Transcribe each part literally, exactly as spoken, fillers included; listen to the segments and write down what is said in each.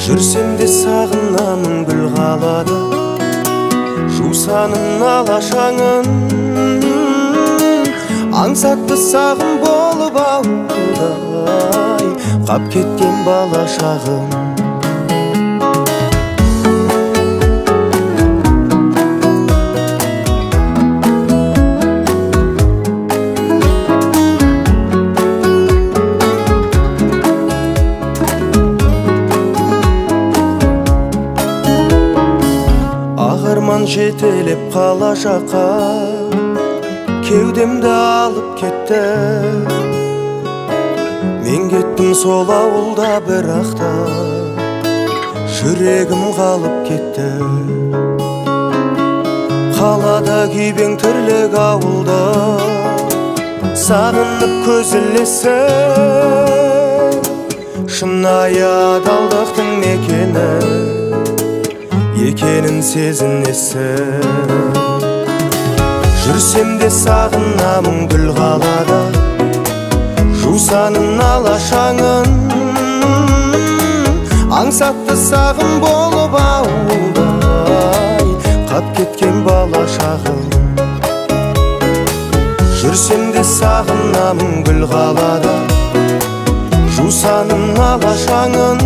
Жүрсем де сағынамын гүл қалада, жусанын алашаңын. Аңсатты сағым болып ауылдай, қап кеткен бала шағым. Ағырман жетелеп қала жаққа, кеудемді алып кетті. Мен кеттім сол ауылда бірақта, жүрегім қалып кетті. Қалада күйбең тірлік ауылда, сағынып көз ілесі. Шынайы адалдықтың мекені екенін сезінесі. Жүрсем де сағынамын гүл қалада, жусанын алашаңын. Аңсатты сағым болып ауылдай, қап кеткен бала шағым. Жүрсем де сағынамын гүл қалада, жусанын алашаңын.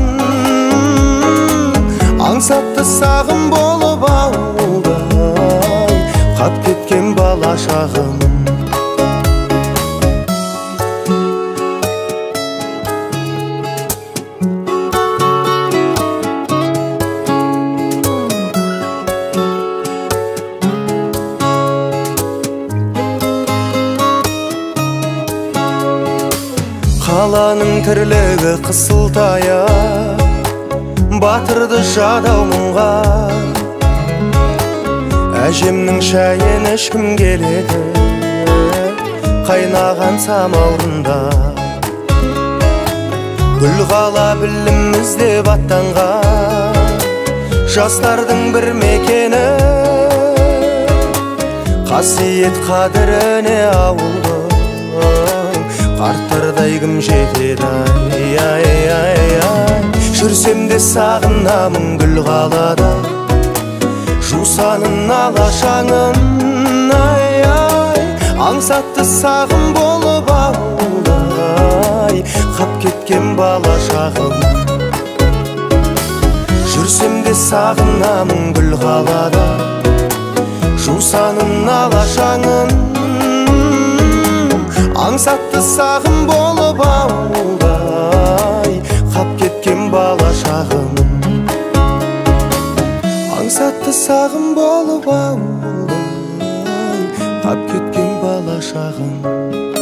Аңсатты сағым болып ауылдай, қап кеткен бала шағым. Қаланың тірлігі қысылтая, батырды жадау мұңға. Әжемнің шайын ішкім келеді, қайнаған самаурында. Гүл қала білім іздеп аттанған, жастардың бір мекені. Қасиет қадіріне ауылды, қарттардай кім жетеді, ай, ай, ай, ай. Жүрсем де сағынамын гүл қалада, жусанын алашаңын, ай, ай. Аңсатты сағым болып ауылдай, қап кеткен бала шағым. Жүрсем де сағынамын гүл қалада, жусанын алашаңын. Аңсатты сағым болып ауылдай, қап кеткен бала шағым. Аңсатты сағым болып ауылдай, қап кеткен бала шағым.